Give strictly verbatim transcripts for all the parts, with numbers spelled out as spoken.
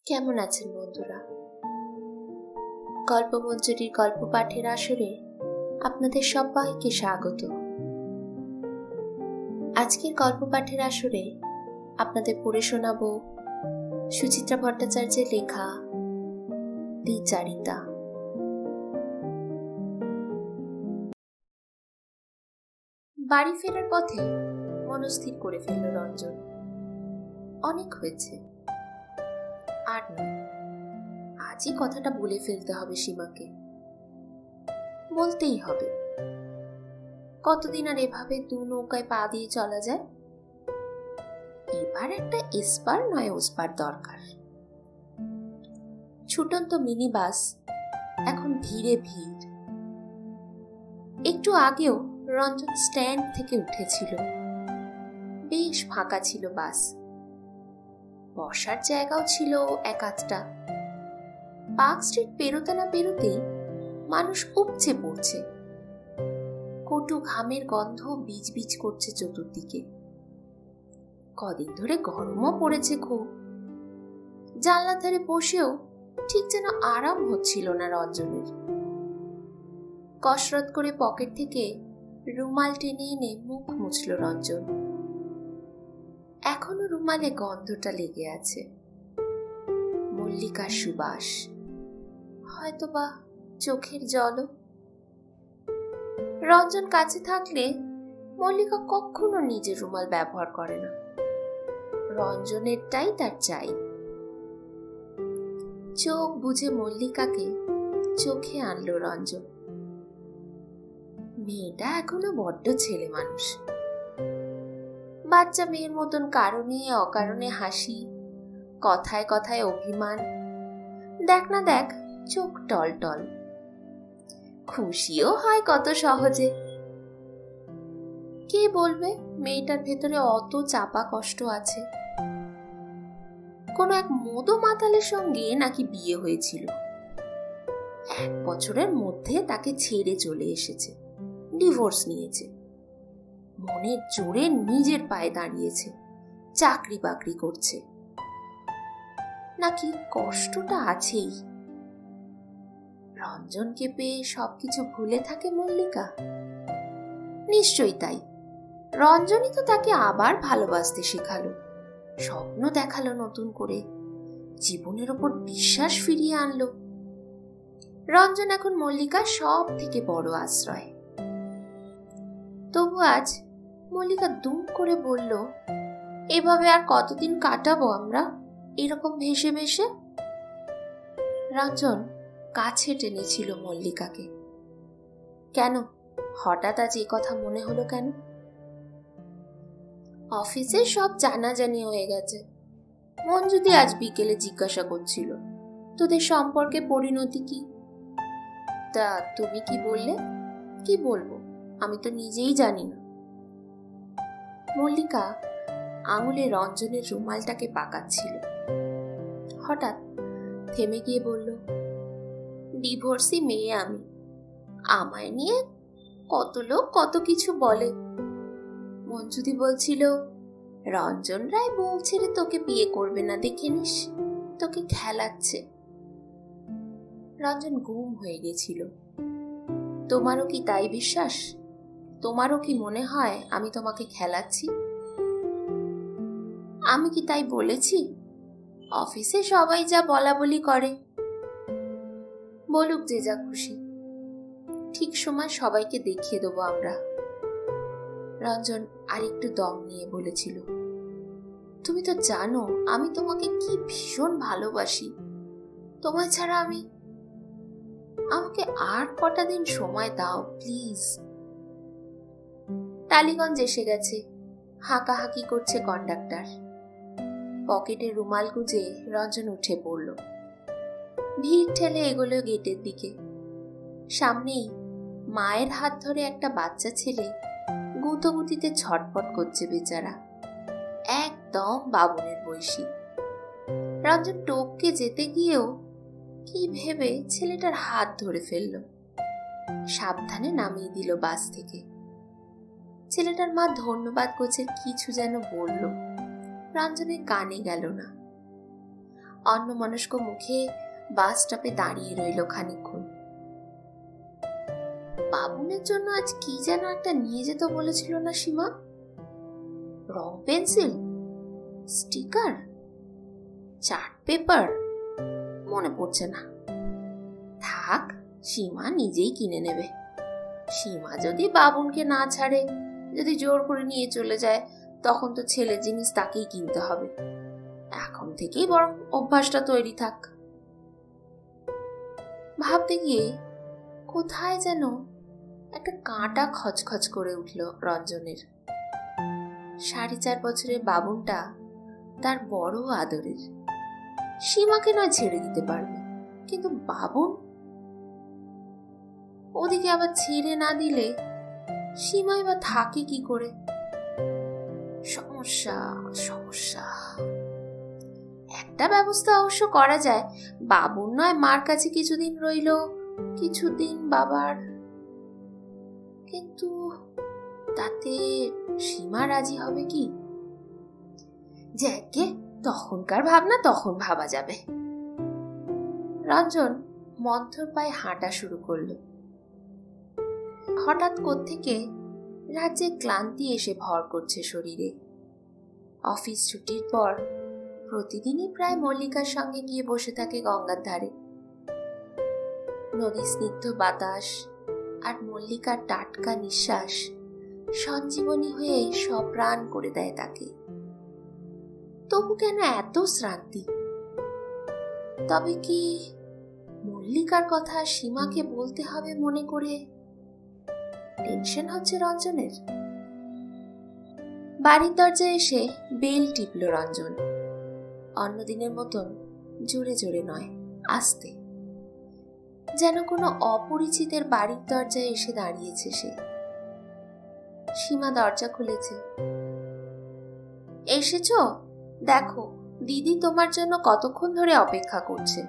কেমন আছেন বন্ধুরা? গল্পমঞ্জরির গল্প পাঠের আসরে আপনাদের সবাইকে স্বাগত। আজকের গল্প পাঠের আসরে আপনাদের পড়ে শোনাব সুচিত্রা ভট্টাচার্যের লেখা দ্বিচারিতা। বাড়ি ফেরার পথে মনস্থির করে ফেলল রঞ্জন, অনেক হয়েছে, আর নয়, আজই কথাটা বলে ফেলতে হবে সীমাকে। বলতেই হবে, কতদিন আর এভাবে দু নৌকায় পা দিয়ে চলা যায়? এবার একটা এসপার নয় ওসপার দরকার। ছুটন্ত মিনি বাস এখন ধীরে ভিড়। একটু আগেও রঞ্জন স্ট্যান্ড থেকে উঠেছিল, বেশ ফাঁকা ছিল বাস, বসার জায়গাও ছিল এক আধটা। পার্ক স্ট্রিট পেরোতে না পেরোতেই মানুষ উপচে পড়ছে, কটু ঘামের গন্ধ বিজ বিজ করছে চতুর্দিকে। কদিন ধরে গরমও পড়েছে খুব। জানলার ধারে বসেও ঠিক যেন আরাম হচ্ছিল না রঞ্জনের। কসরত করে পকেট থেকে রুমাল টেনে এনে মুখ মুছল রঞ্জন। এখনো রুমালে গন্ধটা লেগে আছে, মল্লিকার সুবাস, হয়তোবা চোখের জলও। রঞ্জন কাছে থাকলে মল্লিকা কখনো নিজের রুমাল ব্যবহার করে না, রঞ্জনেরটাই তার চাই। চোখ বুঝে মল্লিকাকে চোখে আনলো রঞ্জন। মেয়েটা এখনো বড্ড ছেলে মানুষ, বাচ্চা মেয়ের মতন কারণে অকারণে হাসি, কথায় কথায় অভিমান, দেখ না দেখ চোখ টল টল। খুশিও হয় কত সহজে। কে বলবে মেয়েটার ভেতরে অত চাপা কষ্ট আছে? কোনো এক মদো মাতালের সঙ্গে নাকি বিয়ে হয়েছিল, এক বছরের মধ্যে তাকে ছেড়ে চলে এসেছে, ডিভোর্স নিয়েছে, মনের জোরে নিজের পায়ে দাঁড়িয়েছে, চাকরি বাকরি করছে। নাকি কষ্টটা আছেই? রঞ্জনকে পেয়ে সবকিছু ভুলে থাকে মল্লিকা? নিশ্চয়ই তাই। রঞ্জনই তো তাকে আবার ভালোবাসতে শেখালো, স্বপ্ন দেখালো নতুন করে, জীবনের ওপর বিশ্বাস ফিরিয়ে আনলো। রঞ্জন এখন মল্লিকার সব থেকে বড় আশ্রয়। তবু আজ মল্লিকা দুম করে বলল, এভাবে আর কতদিন কাটাবো আমরা এরকম ভেসে ভেসে? রঞ্জন কাছে টেনেছিল মল্লিকাকে। কেন হঠাৎ আজ এই কথা মনে হলো কেন? অফিসে সব জানাজানি হয়ে গেছে। মঞ্জুদি আজ বিকেলে জিজ্ঞাসা করছিল, তোদের সম্পর্কে পরিণতি কি? তা তুমি কি বললে? কি বলবো, আমি তো নিজেই জানি না। মল্লিকা আঙুলে রঞ্জনের রুমালটাকে পাকাচ্ছিল, হঠাৎ থেমে গিয়ে বলল, ডিভোর্সি মেয়ে আমি, আমায় নিয়ে কত লোক কত কিছু বলে। মঞ্জুদি বলছিল, রঞ্জন রায় বউ ছেড়ে তোকে বিয়ে করবে না, দেখে নিস, তোকে খেলাচ্ছে। রঞ্জন গুম হয়ে গেছিল। তোমারও কি তাই বিশ্বাস? তোমারও কি মনে হয় আমি তোমাকে খেলাচ্ছি? আমি কি তাই বলেছি? অফিসে সবাই যা বলা বলি করে, বলুক যে যা খুশি, ঠিক সময় সবাইকে দেখিয়ে দেবো আমরা। রঞ্জন আরেকটু দম নিয়ে বলেছিল, তুমি তো জানো আমি তোমাকে কি ভীষণ ভালোবাসি। তোমায় ছাড়া আমি, আমাকে আর কটা দিন সময় দাও প্লিজ। টালিগঞ্জ এসে গেছে, হাঁকাহাঁকি করছে কন্ডাক্টর। পকেটে রুমাল গুজে রঞ্জন উঠে পড়ল, ভিড় ঠেলে এগোলো গেটের দিকে। সামনেই মায়ের হাত ধরে একটা বাচ্চা ছেলে গুঁতোগুতিতে ছটপট করছে বেচারা, একদম বাবুনের বয়সী। রঞ্জন টপকে যেতে গিয়েও কি ভেবে ছেলেটার হাত ধরে ফেলল, সাবধানে নামিয়ে দিল বাস থেকে। ছেলেটার মা ধন্যবাদ গোছের কিছু যেন বলল, রঞ্জনের কানে গেল না। অন্যমনস্ক মুখে বাস স্টপে দাঁড়িয়ে রইল খানিকক্ষণ। বাবুনের জন্য আজ কি যেন একটা নিয়ে যেতে বলেছিল না সীমা? রং পেন্সিল, স্টিকার, চার্ট পেপার, মনে পড়ছে না। থাক, সীমা নিজেই কিনে নেবে। সীমা যদি বাবুনকে না ছাড়ে, যদি জোর করে নিয়ে চলে যায়, তখন তো ছেলের জিনিস তাকেই কিনতে হবে। এখন থেকেই বরং অভ্যাসটা তৈরি থাক। ভাবতে গিয়ে কোথায় যেন একটা কাঁটা খচখচ করে উঠল রঞ্জনের। সাড়ে চার বছরের বাবুনটা তার বড় আদরের। সীমাকে নয় ছেড়ে দিতে পারবে, কিন্তু বাবুন, ওদিকে আবার ছেড়ে না দিলে সীমাই বা থাকে কি করে? সমস্যা সমস্যা। একটা ব্যবস্থা অবশ্য করা যায়। বাবুর নয় মার কাছে কিছুদিন রইল, কিছুদিন বাবার। কিন্তু তাতে সীমা রাজি হবে কি? যাকে তখনকার ভাবনা তখন ভাবা যাবে। রঞ্জন মন্থর পায়ে হাঁটা শুরু করলো। হঠাৎ কোত্থেকে রাজ্যে ক্লান্তি এসে ভর করছে শরীরে। অফিস ছুটির পর প্রতিদিনই প্রায় মল্লিকার সঙ্গে গিয়ে বসে থাকে গঙ্গার ধারে। নদীর স্নিগ্ধ বাতাস আর মল্লিকার টাটকা নিঃশ্বাস সঞ্জীবনী হয়ে সপ্রাণ করে দেয় তাকে। তবু কেন এত শ্রান্তি? তবে কি মল্লিকার কথা সীমাকে বলতে হবে মনে করে টেনশন হচ্ছে রঞ্জনের? বাড়ির দরজায় এসে বেল টিপল রঞ্জন। অন্যদিনের মতন জোরে জোরে নয়, আস্তে, যেন কোনো অপরিচিতের বাড়ির দরজায় এসে দাঁড়িয়েছে সে। সীমা দরজা খুলেছে। এসেছো? দেখো দিদি তোমার জন্য কতক্ষণ ধরে অপেক্ষা করছে।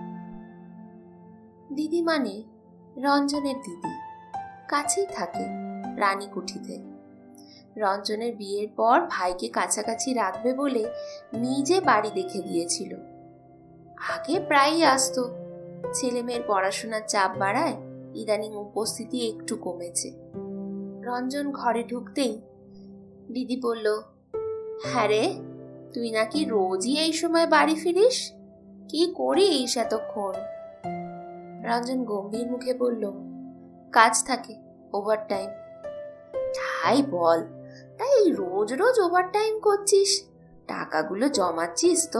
দিদি মানে রঞ্জনের দিদি, কাছেই থাকে রানীকুঠিতে। রঞ্জনের বিয়ের পর ভাইকে কাছাকাছি রাখবে বলে নিজে বাড়ি দেখে দিয়েছিল। আগে প্রায়ই আসতো, ছেলে মেয়ের পড়াশোনার চাপ বাড়ায় ইদানিং উপস্থিতি একটু কমেছে। রঞ্জন ঘরে ঢুকতেই দিদি বলল, হ্যাঁ রে, তুই নাকি রোজই এই সময় বাড়ি ফিরিস? কি করিস এতক্ষণ? রঞ্জন গম্ভীর মুখে বলল, কাজ থাকে, ওভার টাইম। তাই বল, তাই রোজ রোজ ওভার টাইম করছিস? টাকাগুলো জমাচ্ছিস তো?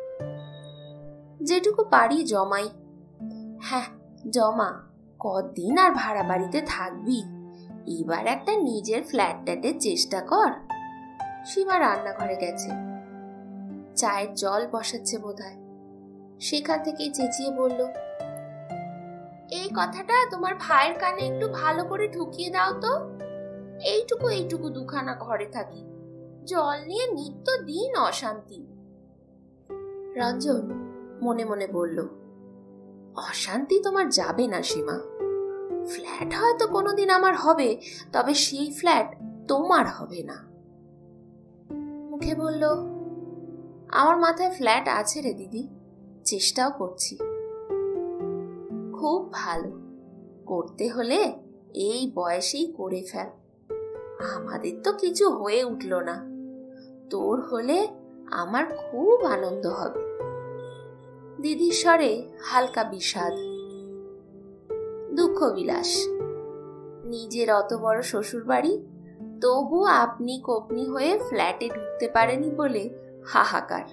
যেটুকু পারি জমাই। হ্যাঁ জমা, কদিন আর ভাড়া বাড়িতে থাকবি? এবার একটা নিজের ফ্ল্যাট ট্যাটের চেষ্টা কর। সীমা রান্নাঘরে গেছে, চায়ের জল বসাচ্ছে বোধহয়। সেখান থেকেই চেঁচিয়ে বলল, এই কথাটা তোমার ভাইয়ের কানে একটু ভালো করে ঢুকিয়ে দাও তো। এইটুকু এইটুকু দুখানা ঘরে থাকি, জল নিয়ে নিত্য দিন অশান্তি। রঞ্জন মনে মনে বলল, অশান্তি তোমার যাবে না সীমা। ফ্ল্যাট হয়তো কোনোদিন আমার হবে, তবে সেই ফ্ল্যাট তোমার হবে না। মুখে বলল, আমার মাথায় ফ্ল্যাট আছে রে দিদি, চেষ্টাও করছি। খুব ভালো, করতে হলে এই বয়সেই করে ফেল। আমাদের তো কিছু হয়ে উঠল না, তোর হলে আমার খুব আনন্দ হবে। দিদির স্বরে হালকা বিষাদ, দুঃখ বিলাস। নিজের অত বড় শ্বশুর বাড়ি, তবু আপনি কপনি হয়ে ফ্ল্যাটে ঢুকতে পারেনি বলে হাহাকার।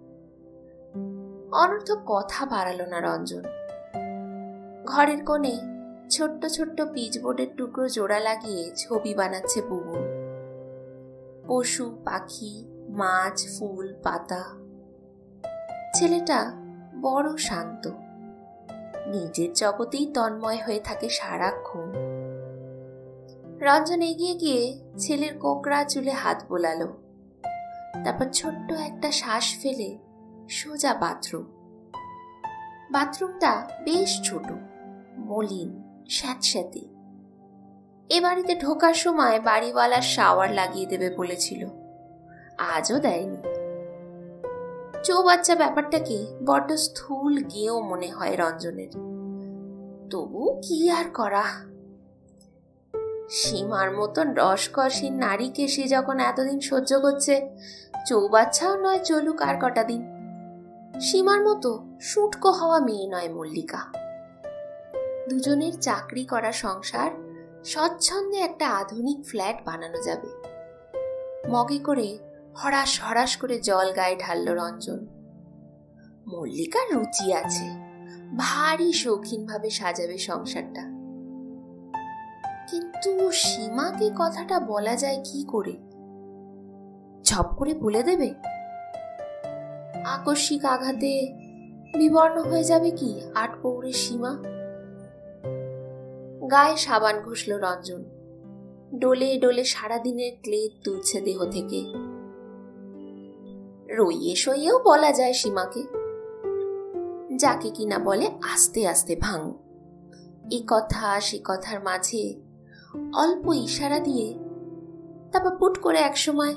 অনর্থক কথা বাড়ালো না রঞ্জন। ঘরের কোণে ছোট্ট ছোট্ট পিচবোর্ডের টুকরো জোড়া লাগিয়ে ছবি বানাচ্ছে বুবু। পশু পাখি, মাছ, ফুল, পাতা। ছেলেটা বড় শান্ত, নিজের জগতেই তন্ময় হয়ে থাকে সারাক্ষণ। রঞ্জন এগিয়ে গিয়ে ছেলের কোকড়া চুলে হাত বোলালো, তারপর ছোট্ট একটা শ্বাস ফেলে সোজা বাথরুম। বাথরুমটা বেশ ছোট, মলিন, স্যাঁতস্যাঁতে। এ বাড়িতে ঢোকার সময় বাড়িওয়ালার শাওয়ার লাগিয়ে দেবে বলেছিল, আজও দেয়নি। চৌবাচ্চা ব্যাপারটাকে বড্ড স্থূল গিয়েও মনে হয় রঞ্জনের। তবু কি আর করা, সীমার মতন রসকসীন নারীকে সে যখন এতদিন সহ্য করছে, চৌবাচ্চাও নয় চলুক আর কটা দিন। সীমার মতো শুটকো হওয়া মেয়ে নয় মল্লিকা। দুজনের চাকরি করা সংসার স্বচ্ছন্দে একটা আধুনিক ফ্ল্যাট বানানো যাবে। মগে করে হরাস হরাস করে জল গায়ে ঢালল রঞ্জন। মল্লিকার রুচি আছে, ভারী শৌখিন ভাবে সাজাবে সংসারটা। কিন্তু সীমাকে কথাটা বলা যায় কি করে? ঝপ করে বলে দেবে? আকস্মিক আঘাতে বিবর্ণ হয়ে যাবে কি আট পৌরের সীমা? গায়ে সাবান ঘষল রঞ্জন। ডোলে ডোলে সারাদিনের ক্লেদ তুলছে দেহ থেকে। রইয়ে সইয়েও বলা যায় সীমাকে, যাকে কিনা বলে আস্তে আস্তে ভাঙ। এ কথা সে কথার মাঝে অল্প ইশারা দিয়ে তারপর পুট করে একসময়।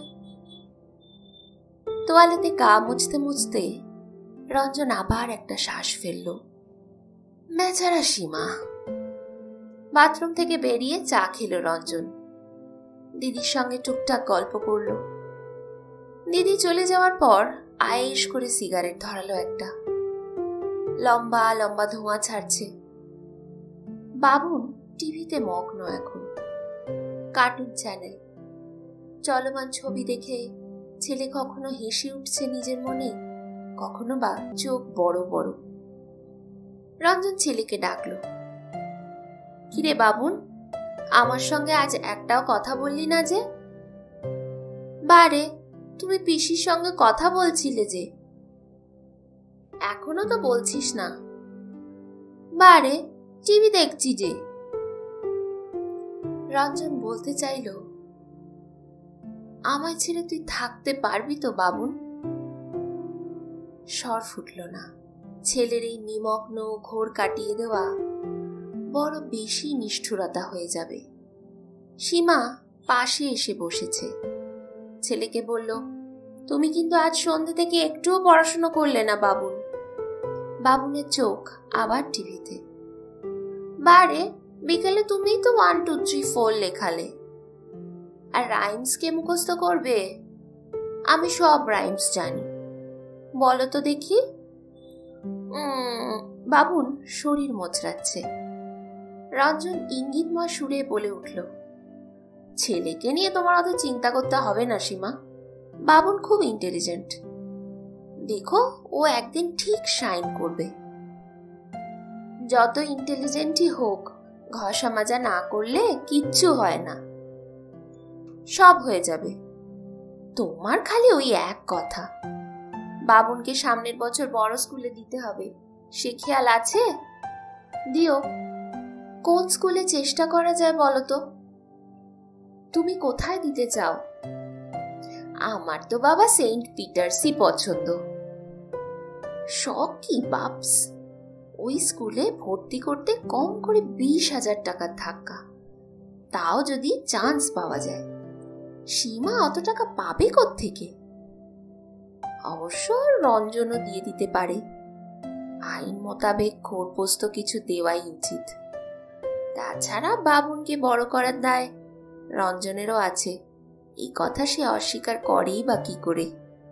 তোয়ালেতে গা মুছতে মুছতে রঞ্জন আবার একটা শ্বাস ফেলল। বেচারা সীমা। বাথরুম থেকে বেরিয়ে চা খেল রঞ্জন। দিদির সঙ্গে টুকটাক গল্প করল। দিদি চলে যাওয়ার পর আয়েশ করে সিগারেট ধরালো একটা। লম্বা লম্বা ধোঁয়া ছাড়ছে। বাবুন টিভিতে মগ্ন এখন। কার্টুন চ্যানেল, চলমান ছবি দেখে ছেলে কখনো হেসে উঠছে নিজের মনে, কখনো বা চোখ বড় বড়। রঞ্জন ছেলেকে ডাকলো। কিরে বাবুন, আমার সঙ্গে আজ একটাও কথা বললি না যে? বারে, তুমি পিসির সঙ্গে কথা বলছিলে যে। এখনো তো বলছিস না। বারে, টিভি দেখছি যে। রঞ্জন বলতে চাইল, আমায় ছেড়ে তুই থাকতে পারবি তো বাবুন? স্বর ফুটল না। ছেলের এই নিমগ্ন ঘোর কাটিয়ে দেওয়া বড় বেশি নিষ্ঠুরতা হয়ে যাবে। সীমা পাশে এসে বসেছে। ছেলেকে বলল, তুমি কিন্তু আজ সন্ধ্যে থেকে একটুও পড়াশোনা করলে না বাবুন। বাবুনের চোখ আবার টিভিতে। বারে, বিকেলে তুমিই তো ওয়ান টু থ্রি ফোর লেখালে, আর রাইমস কে মুখস্থ করবে? আমি সব রাইমস জানি, বলো তো দেখি। বাবুন শরীর মোচড়াচ্ছে। রঞ্জন ইঙ্গিতময় সুরে বলে উঠল, ছেলেকে নিয়ে তোমার অত চিন্তা করতে হবে না সীমা। বাবুন খুব ইন্টেলিজেন্ট, দেখো ও একদিন ঠিক শাইন করবে। যত ইন্টেলিজেন্টই হোক, ঘষা মাজা না করলে কিচ্ছু হয় না, সব হয়ে যাবে। তোমার খালি ওই এক কথা, বাবুনকে সামনের বছর বড় স্কুলে দিতে হবে, সে খেয়াল আছে? দিও। কোন স্কুলে চেষ্টা করা যায় বলো তো? তুমি কোথায় দিতে চাও? আমার তো বাবা সেন্ট পিটার্সই পছন্দ। শখ কি বাপস, ওই স্কুলে ভর্তি করতে কম করে বিশ হাজার টাকার ধাক্কা, তাও যদি চান্স পাওয়া যায়। সীমা অত টাকা পাবে কোত্থেকে? অবশ্য রঞ্জনও দিয়ে দিতে পারে। আইন মোতাবেক ঘোরপোস্ত কিছু দেওয়াই উচিত। তাছাড়া বাবুনকে বড় করার দায় রঞ্জনেরও আছে, এই কথা সে অস্বীকার করেই বা কি করে?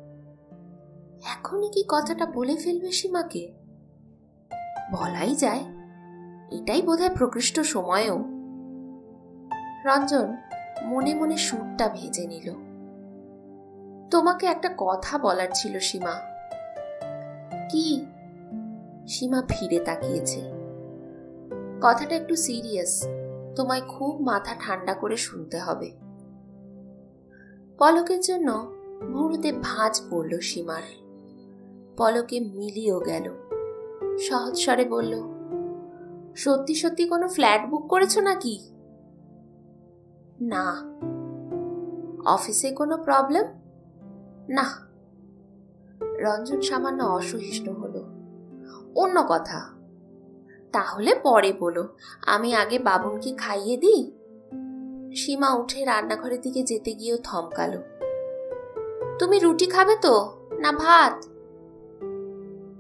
এখনই কি কথাটা বলে ফেলবে সীমাকে? বলাই যায়, এটাই বোধহয় প্রকৃষ্ট সময়ও। রঞ্জন মনে মনে সুরটা ভেজে নিল। তোমাকে একটা কথা বলার ছিল সীমা। কি? সীমা ফিরে তাকিয়েছে। কথাটা একটু সিরিয়াস, তোমায় খুব মাথা ঠান্ডা করে শুনতে হবে। পলকের জন্য ভুরুতে ভাঁজ পড়ল সীমার। পলকে মিলিয়েও গেল। সহজ স্বরে বলল, সত্যি সত্যি কোনো ফ্ল্যাট বুক করেছো নাকি? না। অফিসে কোনো প্রবলেম? না। রঞ্জন সামান্য অসহিষ্ণু হলো। অন্য কথা? তাহলে পরে বলো, আমি আগে বাবুনকে খাইয়ে দিই। সীমা উঠে রান্নাঘরের দিকে যেতে গিয়েও থমকালো। তুমি রুটি খাবে তো না ভাত?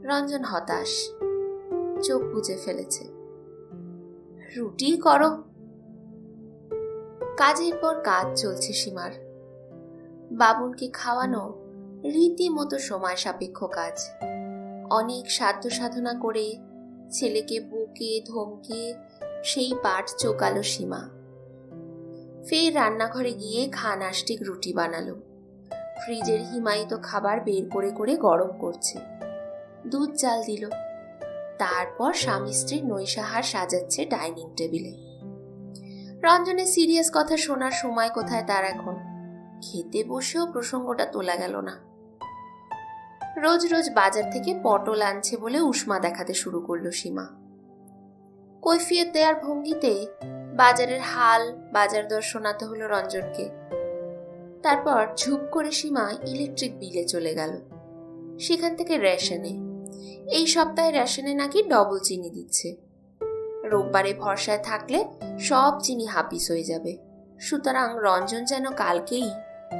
রঞ্জন হতাশ, চোখ বুজে ফেলেছে। রুটি করো। কাজের পর কাজ চলছে সীমার। বাবুনকে খাওয়ানো রীতিমতো সময় সাপেক্ষ কাজ। অনেক সাধ্য সাধনা করে ছেলেকে বুকে ধমকে সেই পাঠ চোকালো সীমা। ফের রান্নাঘরে গিয়ে খান আষ্টিক রুটি বানালো। ফ্রিজের হিমায়িত খাবার বের করে করে গরম করছে। দুধ জাল দিল। তারপর স্বামী স্ত্রীর নৈশাহার সাজাচ্ছে ডাইনিং টেবিলে। রঞ্জনের সিরিয়াস কথা শোনার সময় কোথায় তার এখন? খেতে বসেও প্রসঙ্গটা তোলা গেল না। রোজ রোজ বাজার থেকে পটল আনছে বলে উষ্মা দেখাতে শুরু করলো সীমা। কৈফিয়ত দেওয়ার ভঙ্গিতে বাজারের হাল বাজার দর শোনাতে হলো রঞ্জনকে। তারপর ঝুপ করে সীমা ইলেকট্রিক বিলে চলে গেল। সেখান থেকে রেশনে। এই সপ্তাহে রেশনে নাকি ডবল চিনি দিচ্ছে। রোববারে ভরসায় থাকলে সব চিনি হাপিস হয়ে যাবে। সুতরাং রঞ্জন যেন কালকেই।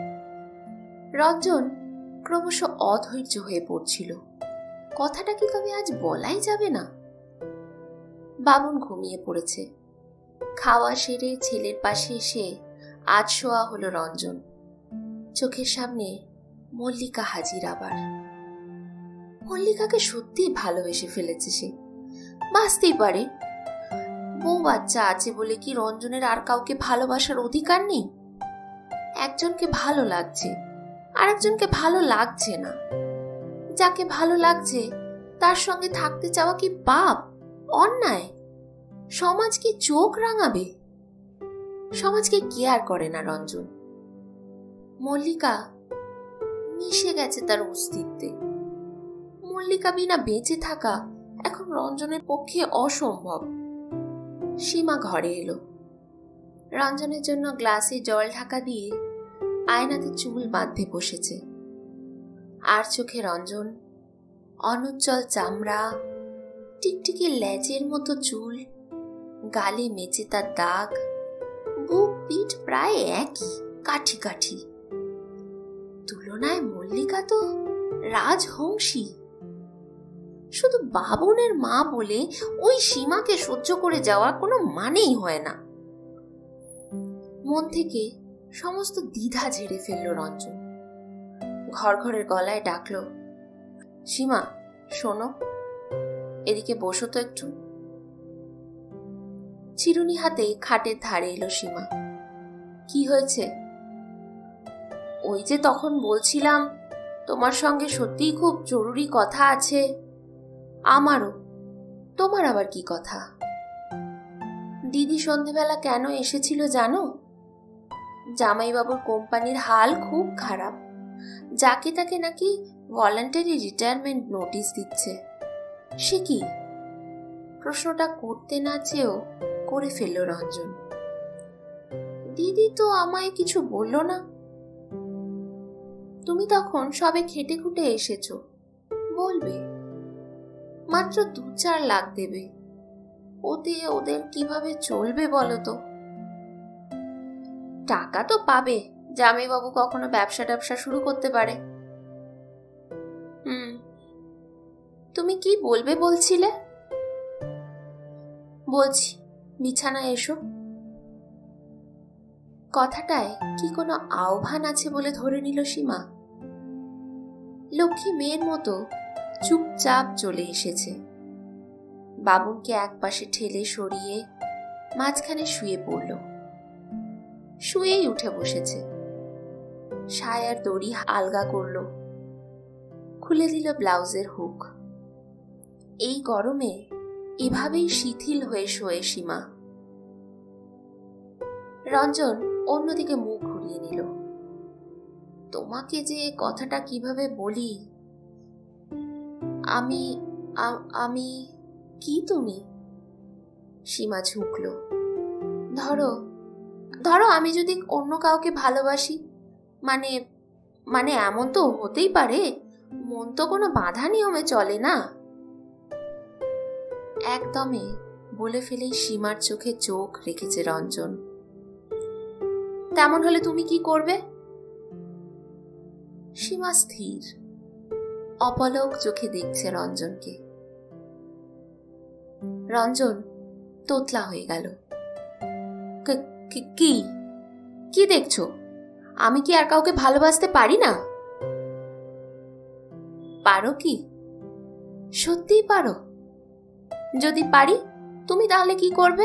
রঞ্জন ক্রমশ অধৈর্য হয়ে পড়ছিল। কথাটা কি তবে আজ বলাই যাবে না? বাবুন ঘুমিয়ে পড়েছে। খাওয়া সেরে ছেলের পাশে এসে আজ শোয়া হলো রঞ্জন। চোখের সামনে মল্লিকা হাজির আবার। মল্লিকাকে সত্যি ভালোবেসে ফেলেছে সে। বাঁচতেই পারে। বউ বাচ্চা আছে বলে কি রঞ্জনের আর কাউকে ভালোবাসার অধিকার নেই? একজনকে ভালো লাগছে, আর একজনকে ভালো লাগছে না। যাকে ভালো লাগছে তার সঙ্গে থাকতে চাওয়া কি পাপ, অন্যায়? সমাজ কি চোখ রাঙাবে? সমাজকে কেয়ার করে না রঞ্জন। মল্লিকা মিশে গেছে তার অস্তিত্বে। মল্লিকা বিনা বেঁচে থাকা এখন রঞ্জনের পক্ষে অসম্ভব। সীমা ঘরে এলো। রঞ্জনের জন্য গ্লাসে জল ঢাকা দিয়ে আয়নাতে চুল বাঁধতে বসেছে। আর চোখে রঞ্জন, অনুজ্জ্বল চামড়া, টিকটিকি লেজের মতো চুল, গালে মেচে তার দাগ, বুক পিঠ প্রায় একই, কাঠি কাঠি। তুলনায় মল্লিকা তো রাজহংসী। শুধু বাবুনের মা বলে ওই সীমাকে সহ্য করে যাওয়ার কোনো মানেই হয় না। মন থেকে সমস্ত দ্বিধা ঝেড়ে ফেলল রঞ্জন। ঘর ঘরের গলায় ডাকলো, সীমা শোনো, এদিকে বসো তো একটু। চিরুনি হাতে খাটের ধারে এলো সীমা। কি হয়েছে? ওই যে তখন বলছিলাম তোমার সঙ্গে সত্যিই খুব জরুরি কথা আছে। আমারও। তোমার আবার কি কথা? দিদি সন্ধেবেলা কেন এসেছিল জানো? জামাইবাবুর কোম্পানির হাল খুব খারাপ। যাকে তাকে নাকি ভলান্টারি রিটায়ারমেন্ট নোটিশ দিচ্ছে। সে কি? প্রশ্নটা করতে না চেয়েও করে ফেলল রঞ্জন। দিদি তো আমায় কিছু বলল না। তুমি তখন সবে খেটে খুটে এসেছো, বলবে। মাত্র দু চার লাখ দেবে। ওতে ওদের কিভাবে চলবে বলো তো? টাকা তো পাবে। জামাইবাবু কখনো ব্যবসা ট্যাবসা শুরু করতে পারে। হুম, তুমি কি বলবে বলছিলে? বলছি, বিছানায় এসো। কথাটায় কি কোনো আহ্বান আছে বলে ধরে নিল সীমা। লক্ষ্মী মেয়ের মতো চুপচাপ চলে এসেছে। বাবুনকে এক পাশে ঠেলে সরিয়ে মাঝখানে শুয়ে পড়ল। শুয়েই উঠে বসেছে। সায়ার দড়ি আলগা করল, খুলে দিল ব্লাউজের হুক। এই গরমে এভাবেই শিথিল হয়ে শোয়ে সীমা। রঞ্জন অন্যদিকে মুখ ঘুরিয়ে নিল। তোমাকে যে কথাটা কিভাবে বলি। আমি আমি কি তুমি? সীমা ঝুঁকল। ধরো ধরো আমি যদি অন্য কাউকে ভালোবাসি, মানে মানে এমন তো হতেই পারে। মন তো কোনো বাধা নিয়মে চলে না। একদমে বলে ফেলেই সীমার চোখে চোখ রেখেছে রঞ্জন। তেমন হলে তুমি কি করবে? সীমা স্থির। অপলক চোখে দেখছে রঞ্জনকে। রঞ্জন তোতলা হয়ে গেল। কি কি দেখছো? আমি কি আর কাউকে ভালোবাসতে পারি না? পারো কি? সত্যিই পারো? যদি পারি তুমি তাহলে কি করবে?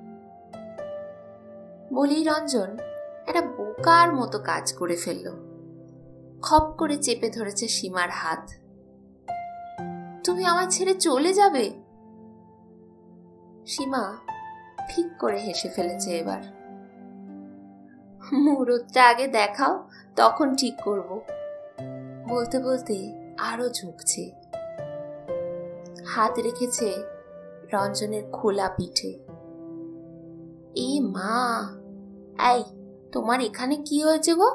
বলেই রঞ্জন একটা বোকার মতো কাজ করে ফেলল। খপ করে চেপে ধরেছে সীমার হাত। তুমি আমার ছেড়ে চলে যাবে? সীমা ঠিক করে হেসে ফেলেছে এবার। মুহূর্তটা আগে দেখাও, তখন ঠিক করব। বলতে বলতে আরো ঝুঁকছে, হাত রেখেছে রঞ্জনের খোলা পিঠে। এ মা, এই তোমার এখানে কি হয়েছে গো?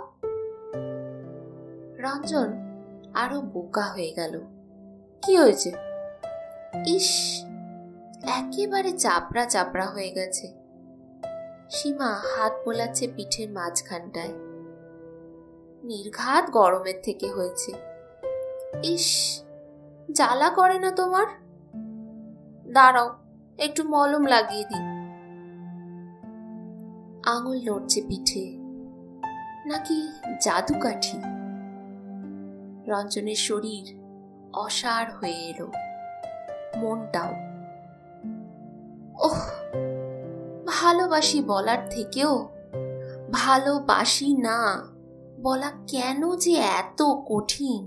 রঞ্জন আরো বোকা হয়ে গেল। কি হয়েছে? ইস, একেবারে চাপড়া চাপড়া হয়ে গেছে। সীমা হাত বোলাচ্ছে পিঠের মাঝখানটায়। নির্ঘাত গরমের থেকে হয়েছে। ইস, জ্বালা করে না তোমার? দাঁড়াও, একটু মলম লাগিয়ে দিই। আঙুল নড়ছে পিঠে, নাকি জাদু কাঠি? রঞ্জনের শরীর অসাড় হয়ে এলো, মনটাও। ওহ, ভালোবাসি বলার থেকেও ভালোবাসি না বলা কেন যে এত কঠিন।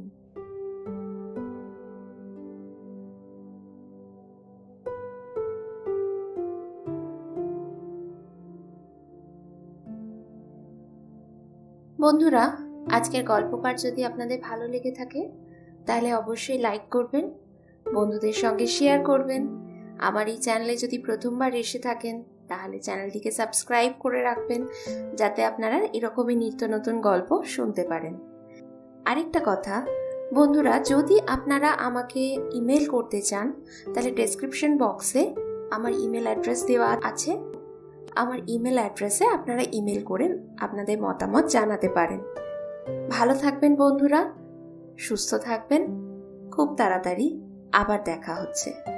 বন্ধুরা, আজকের গল্প পাঠ যদি আপনাদের ভালো লেগে থাকে তাহলে অবশ্যই লাইক করবেন, বন্ধুদের সঙ্গে শেয়ার করবেন। আমার এই চ্যানেলে যদি প্রথমবার এসে থাকেন তাহলে চ্যানেলটিকে সাবস্ক্রাইব করে রাখবেন, যাতে আপনারা এরকমই নিত্য নতুন গল্প শুনতে পারেন। আরেকটা কথা বন্ধুরা, যদি আপনারা আমাকে ইমেল করতে চান তাহলে ডেসক্রিপশন বক্সে আমার ইমেল অ্যাড্রেস দেওয়া আছে। আমার ইমেল অ্যাড্রেসে আপনারা ইমেল করে আপনাদের মতামত জানাতে পারেন। ভালো থাকবেন বন্ধুরা, সুস্থ থাকবেন। খুব তাড়াতাড়ি আবার দেখা হচ্ছে।